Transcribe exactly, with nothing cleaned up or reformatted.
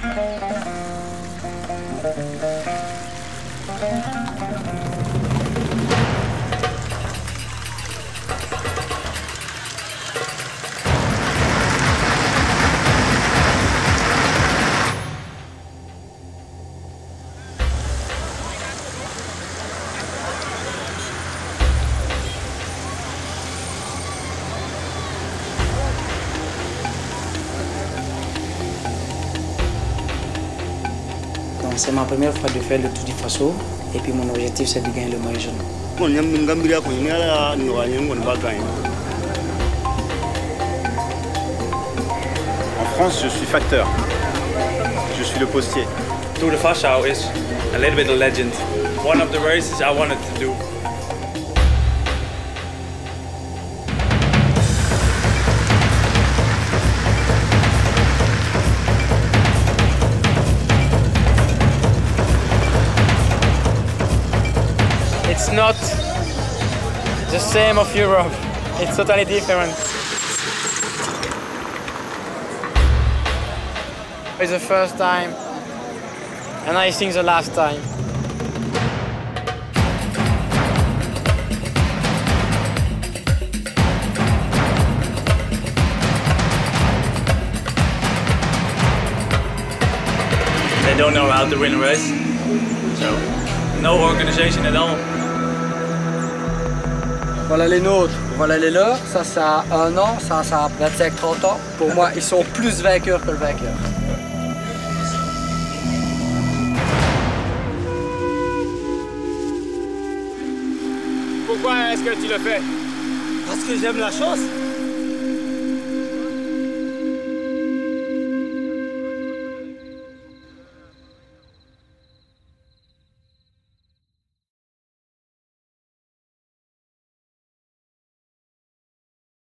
C'est ma première fois de faire le Tour du Faso et puis mon objectif c'est de gagner le maillot jaune. En France, je suis facteur. Je suis le postier. Tour du Faso is a little bit of legend. One of the races I wanted to do. It's not the same of Europe. It's totally different. It's the first time, and I think the last time. They don't know how to win a race, so no organization at all. Voilà les nôtres, voilà les leurs, ça ça a un an, ça ça a vingt-cinq trente ans. Pour moi, ils sont plus vainqueurs que le vainqueur. Pourquoi est-ce que tu le fais? Parce que j'aime la chose.